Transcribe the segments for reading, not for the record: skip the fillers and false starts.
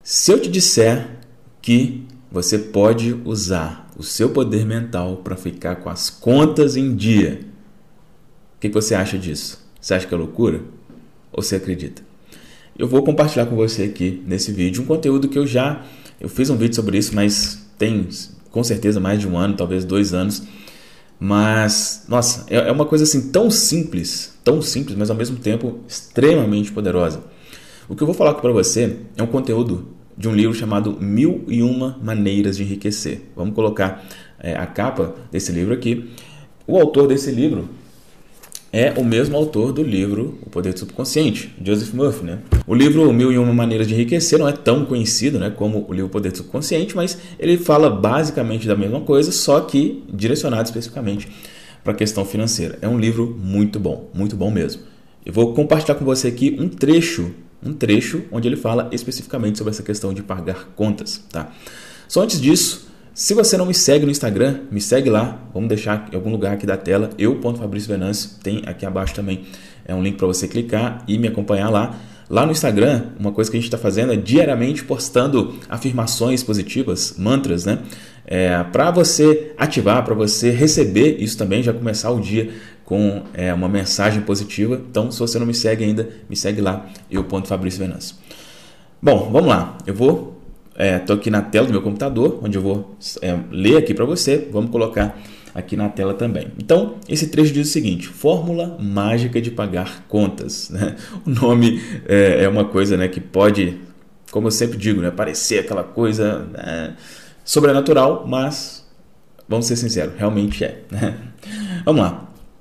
Se eu te disser que você pode usar o seu poder mental para ficar com as contas em dia, o que você acha disso? Você acha que é loucura? Ou você acredita? Eu vou compartilhar com você aqui nesse vídeo um conteúdo que eu fiz um vídeo sobre isso, mas tem com certeza mais de um ano, talvez 2 anos. Mas, nossa, é uma coisa assim tão simples, mas ao mesmo tempo extremamente poderosa. O que eu vou falar para você é um conteúdo de um livro chamado 1001 Maneiras de Enriquecer. Vamos colocar a capa desse livro aqui. O autor desse livro é o mesmo autor do livro O Poder do Subconsciente, Joseph Murphy, né? O livro 1001 Maneiras de Enriquecer não é tão conhecido, né, como o livro O Poder do Subconsciente, mas ele fala basicamente da mesma coisa, só que direcionado especificamente para a questão financeira. É um livro muito bom mesmo. Eu vou compartilhar com você aqui um trecho onde ele fala especificamente sobre essa questão de pagar contas, tá? Só antes disso, se você não me segue no Instagram, me segue lá. Vamos deixar em algum lugar aqui da tela, eu.Fabrício Venâncio, tem aqui abaixo também um link para você clicar e me acompanhar lá. Lá no Instagram, uma coisa que a gente está fazendo é diariamente postando afirmações positivas, mantras, né? Para você ativar, para você receber isso também, já começar o dia com uma mensagem positiva. Então, se você não me segue ainda, me segue lá, eu.Fabrício Venâncio. Bom, vamos lá. Eu estou aqui na tela do meu computador, onde eu vou ler aqui para você. Vamos colocar aqui na tela também. Então, esse trecho diz o seguinte: Fórmula mágica de pagar contas, né? O nome é uma coisa, né, que pode, como eu sempre digo, né, parecer aquela coisa sobrenatural, mas vamos ser sinceros, realmente é, né? Vamos lá.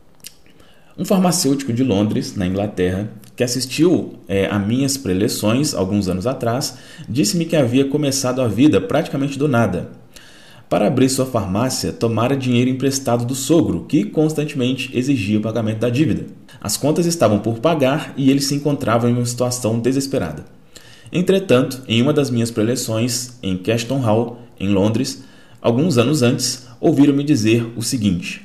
Um farmacêutico de Londres, na Inglaterra, que assistiu a minhas preleções alguns anos atrás, disse-me que havia começado a vida praticamente do nada. Para abrir sua farmácia, tomara dinheiro emprestado do sogro, que constantemente exigia o pagamento da dívida. As contas estavam por pagar e ele se encontrava em uma situação desesperada. Entretanto, em uma das minhas preleções em Caxton Hall, em Londres, alguns anos antes, ouviram-me dizer o seguinte.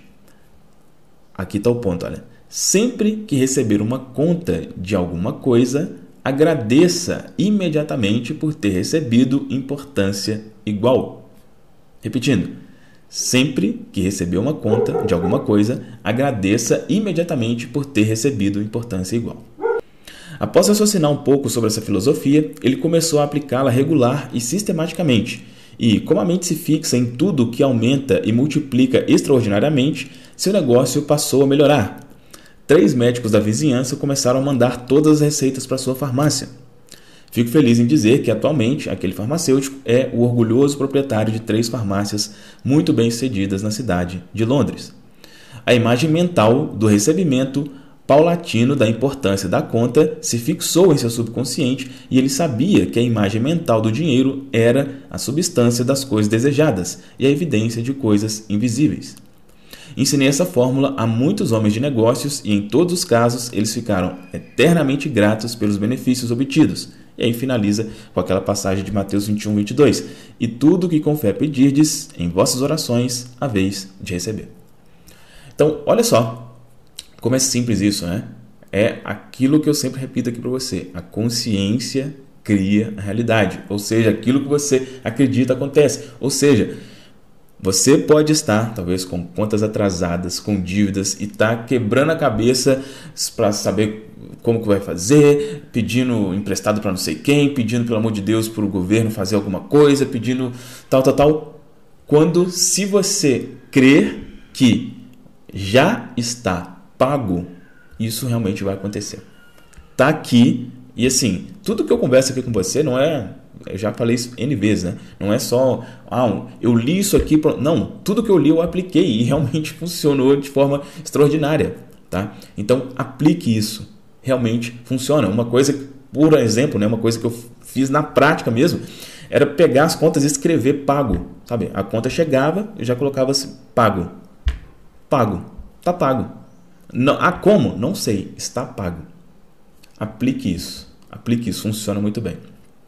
Aqui está o ponto, olha. Sempre que receber uma conta de alguma coisa, agradeça imediatamente por ter recebido importância igual. Repetindo, sempre que receber uma conta de alguma coisa, agradeça imediatamente por ter recebido importância igual. Após raciocinar um pouco sobre essa filosofia, ele começou a aplicá-la regular e sistematicamente. E, como a mente se fixa em tudo que aumenta e multiplica extraordinariamente, seu negócio passou a melhorar. 3 médicos da vizinhança começaram a mandar todas as receitas para sua farmácia. Fico feliz em dizer que, atualmente, aquele farmacêutico é o orgulhoso proprietário de 3 farmácias muito bem-sucedidas na cidade de Londres. A imagem mental do recebimento paulatino da importância da conta se fixou em seu subconsciente e ele sabia que a imagem mental do dinheiro era a substância das coisas desejadas e a evidência de coisas invisíveis. Ensinei essa fórmula a muitos homens de negócios e, em todos os casos, eles ficaram eternamente gratos pelos benefícios obtidos. E aí finaliza com aquela passagem de Mateus 21, 22. E tudo que com fé pedirdes, em vossas orações, haveis de receber. Então, olha só como é simples isso, né? É aquilo que eu sempre repito aqui para você. A consciência cria a realidade. Ou seja, aquilo que você acredita acontece. Ou seja, você pode estar, talvez, com contas atrasadas, com dívidas e tá quebrando a cabeça para saber como que vai fazer, pedindo emprestado para não sei quem, pedindo, pelo amor de Deus, para o governo fazer alguma coisa, pedindo tal. Quando, se você crer que já está pago, isso realmente vai acontecer. Tá aqui e assim, tudo que eu converso aqui com você não é... Eu já falei isso N vezes, né? Não é só, eu li isso aqui. Não, tudo que eu li eu apliquei e realmente funcionou de forma extraordinária, tá? Então, aplique isso. Realmente funciona. Uma coisa, por exemplo, né? Uma coisa que eu fiz na prática mesmo, era pegar as contas e escrever pago, sabe? A conta chegava, eu já colocava assim, pago. Pago. Tá pago. Não, como? Não sei. Está pago. Aplique isso. Funciona muito bem.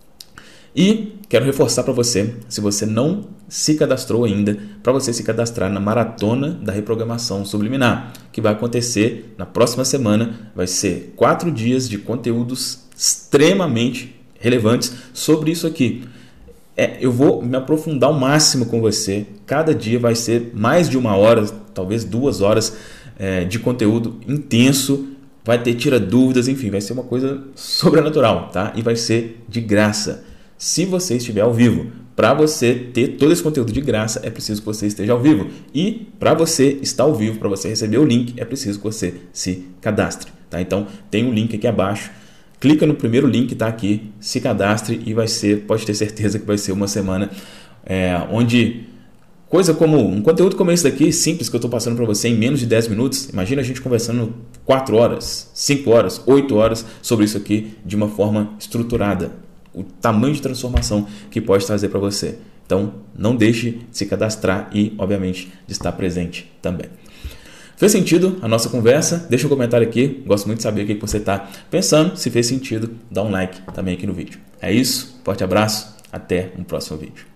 E quero reforçar para você, se você não se cadastrou ainda, para você se cadastrar na Maratona da Reprogramação Subliminar, que vai acontecer na próxima semana. Vai ser 4 dias de conteúdos extremamente relevantes sobre isso aqui. Eu vou me aprofundar ao máximo com você. Cada dia vai ser mais de 1 hora, talvez 2 horas de conteúdo intenso. Vai ter tira dúvidas, enfim, vai ser uma coisa sobrenatural, tá? E vai ser de graça. Se você estiver ao vivo, para você ter todo esse conteúdo de graça, é preciso que você esteja ao vivo. E para você estar ao vivo, para você receber o link, é preciso que você se cadastre, tá? Então, tem um link aqui abaixo. Clica no primeiro link que está aqui, se cadastre e pode ter certeza que vai ser uma semana onde coisa como um conteúdo como esse daqui, simples, que eu estou passando para você em menos de 10 minutos. Imagina a gente conversando 4 horas, 5 horas, 8 horas sobre isso aqui de uma forma estruturada. O tamanho de transformação que pode trazer para você. Então, não deixe de se cadastrar e, obviamente, de estar presente também. Fez sentido a nossa conversa? Deixa um comentário aqui. Gosto muito de saber o que você está pensando. Se fez sentido, dá um like também aqui no vídeo. É isso. Forte abraço. Até um próximo vídeo.